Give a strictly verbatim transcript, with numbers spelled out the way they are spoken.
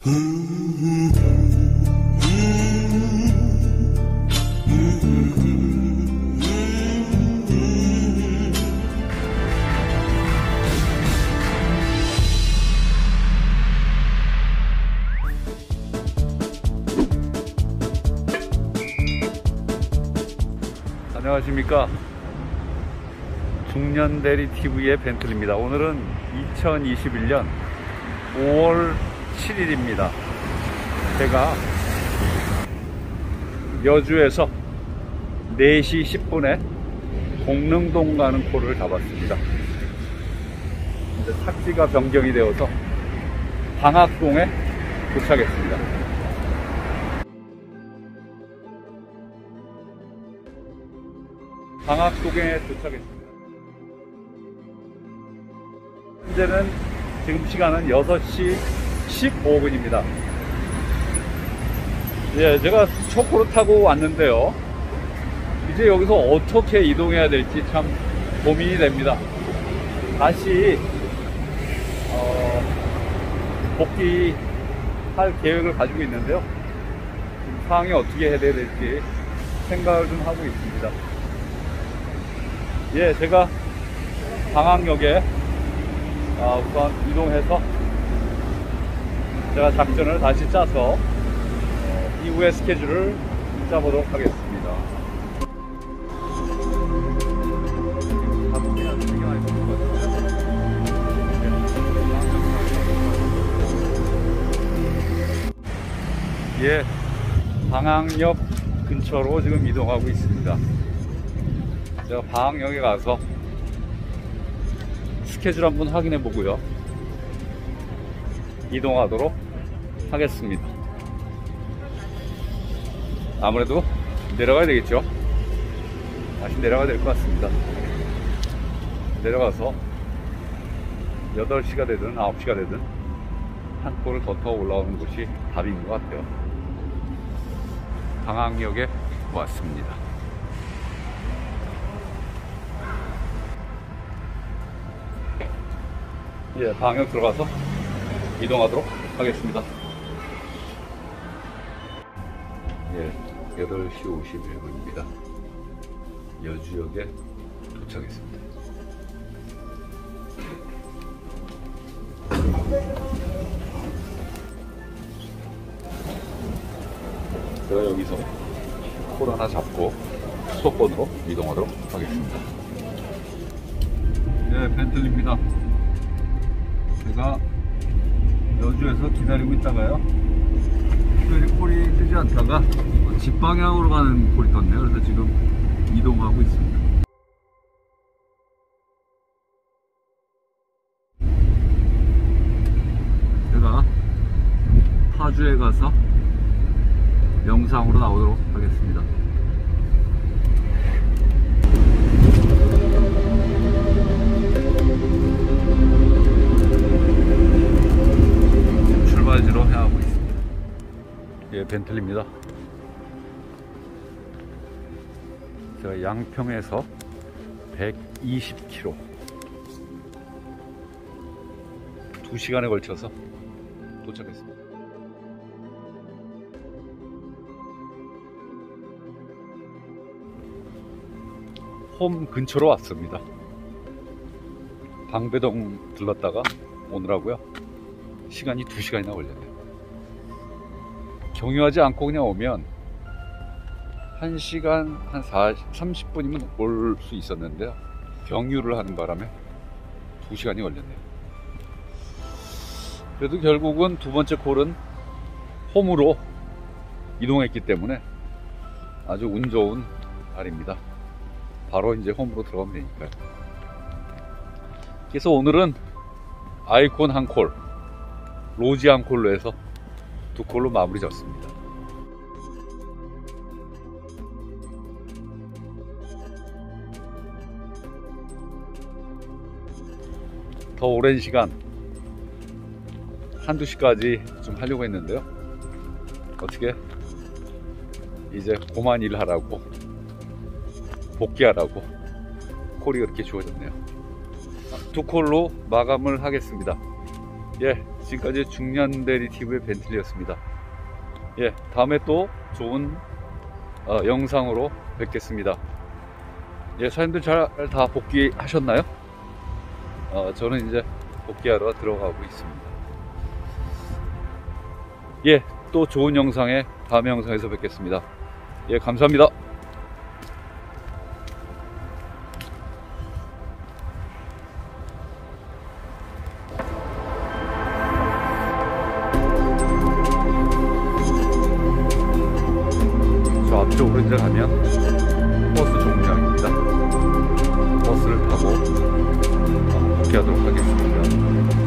안녕하십니까. 중년대리 티비의 벤틀리입니다. 오늘은 이천이십일 년 오월 칠일입니다. 제가 여주에서 네 시 십 분에 공릉동 가는 코를 잡았습니다. 이제 탁지가 변경이 되어서 방학동에 도착했습니다. 방학동에 도착했습니다. 현재는 지금 시간은 여섯 시 십오 분입니다. 예, 제가 초코를 타고 왔는데요. 이제 여기서 어떻게 이동해야 될지 참 고민이 됩니다. 다시 어, 복귀할 계획을 가지고 있는데요. 상황이 어떻게 해야 될지 생각을 좀 하고 있습니다. 예, 제가 방학역에 아, 우선 이동해서 제가 작전을 다시 짜서 어, 이후의 스케줄을 짜보도록 하겠습니다. 예, 방학역 근처로 지금 이동하고 있습니다. 제가 방학역에 가서 스케줄 한번 확인해 보고요, 이동하도록 하겠습니다. 아무래도 내려가야 되겠죠. 다시 내려가야 될 것 같습니다. 내려가서 여덟 시가 되든 아홉 시가 되든 한 코를 더 더 올라오는 것이 답인 것 같아요. 방학역에 왔습니다. 예, 방역 들어가서 이동하도록 하겠습니다. 예, 여덟 시 오십일 분입니다. 여주역에 도착했습니다. 제가 여기서 콜 하나 잡고 수도권으로 이동하도록 하겠습니다. 네, 벤틀리입니다. 제가 여주에서 기다리고 있다가요, 특별히 콜이 뜨지 않다가 집 방향으로 가는 콜이 떴네요. 그래서 지금 이동하고 있습니다. 제가 파주에 가서 영상으로 나오도록 하겠습니다. 출발지로 향하고 있습니다. 예, 벤틀리입니다. 제가 양평에서 백이십 킬로미터 두 시간에 걸쳐서 도착했습니다. 홈 근처로 왔습니다. 방배동 들렀다가 오느라고요, 시간이 두 시간이나 걸렸네요. 경유하지 않고 그냥 오면 한 시간 한 삼십 분이면 올 수 있었는데요, 경유를 하는 바람에 두 시간이 걸렸네요. 그래도 결국은 두 번째 콜은 홈으로 이동했기 때문에 아주 운 좋은 날입니다. 바로 이제 홈으로 들어가면 되니까요. 그래서 오늘은 아이콘 한 콜, 로지 한 콜로 해서 두 콜로 마무리 졌습니다. 더 오랜 시간 한두 시까지 좀 하려고 했는데요, 어떻게 이제 그만 일하라고, 복귀하라고 콜이 그렇게 주어졌네요. 두 콜로 마감을 하겠습니다. 예, 지금까지 중년대리 티비의 벤틀리였습니다. 예, 다음에 또 좋은 어, 영상으로 뵙겠습니다. 예, 사장님들 잘 다 복귀하셨나요? 어, 저는 이제 복귀하러 들어가고 있습니다. 예, 또 좋은 영상에 다음 영상에서 뵙겠습니다. 예, 감사합니다. 저 앞쪽으로 이제 가면 버스 정류장입니다. 버스를 타고 복귀하도록 하겠습니다.